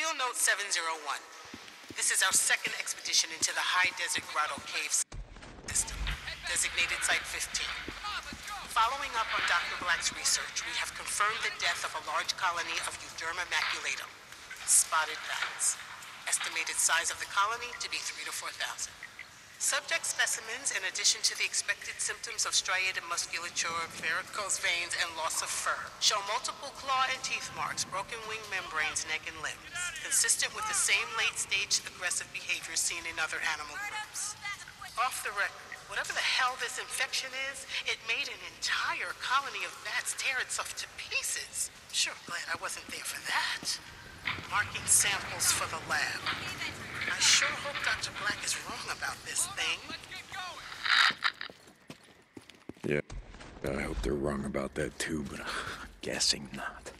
Field Note 701. This is our second expedition into the High Desert Grotto Cave system, designated Site 15. Following up on Dr. Black's research, we have confirmed the death of a large colony of Euderma maculatum, spotted bats. Estimated size of the colony to be 3,000 to 4,000. Subject specimens, in addition to the expected symptoms of striated musculature, varicose veins, and loss of fur, show multiple claw and teeth marks, broken wing membranes, neck, and limbs, consistent with the same late-stage aggressive behavior seen in other animal groups. Off the record, whatever the hell this infection is, it made an entire colony of bats tear itself to pieces. Sure glad I wasn't there for that. Marking samples for the lab. I sure hope Dr. Black is wrong about this thing. Yeah, I hope they're wrong about that too, but I'm guessing not.